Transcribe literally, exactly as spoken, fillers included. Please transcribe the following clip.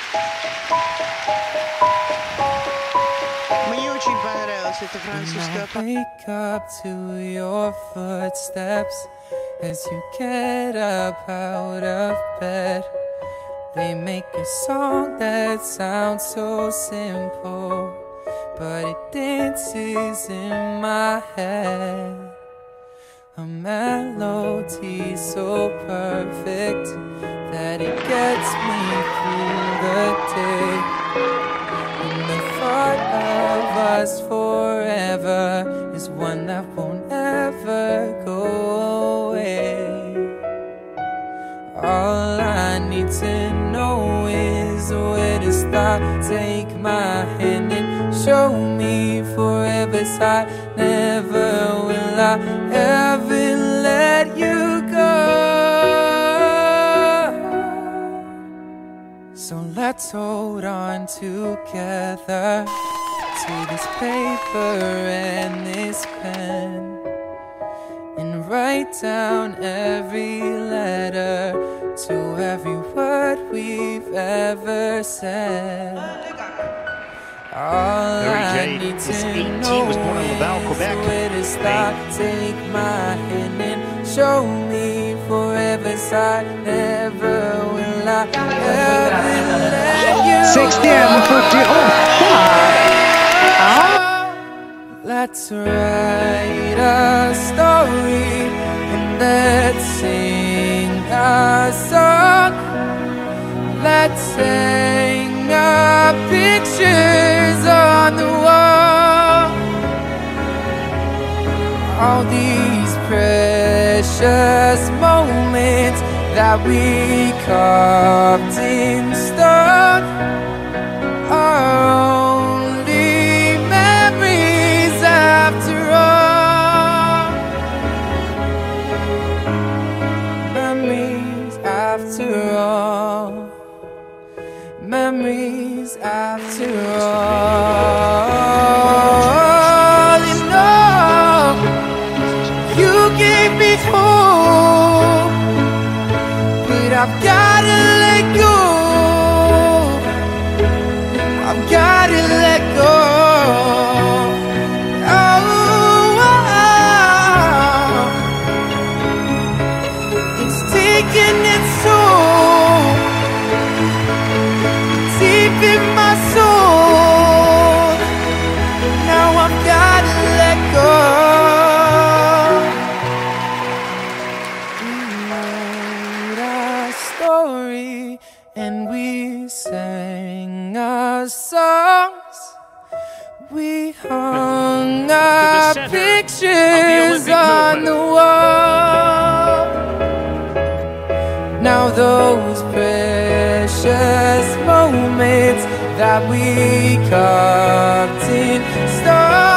Мне очень понравилась эта французская песня. Wake up to your footsteps as you get up out of bed. They make a song that sounds so simple, but it dances in my head. A melody so perfect that it gets me through the day. And the thought of us forever is one that won't ever go away. All I need to know is where to start. Take my hand and show me forever's high. Never will I ever let you go. So let's hold on together to this paper and this pen, and write down every letter to every word we've ever said. All I need to know is where to start. Take my hand and show me forever's high. Never will I ever let you go. Let's write a story and let's sing a song. Let's hang our pictures on the wall. All these precious moments that we carved in stone are only memories after all. Memories after all. Memories after all. You know, you gave me hope, but I've gotta let go. I've gotta let go. Oh, oh. It's taking its toll deep in my soul. Now I've gotta let go. We wrote our story and we sang our songs. We hung our pictures on the wall. Now those precious moments that we carved in stone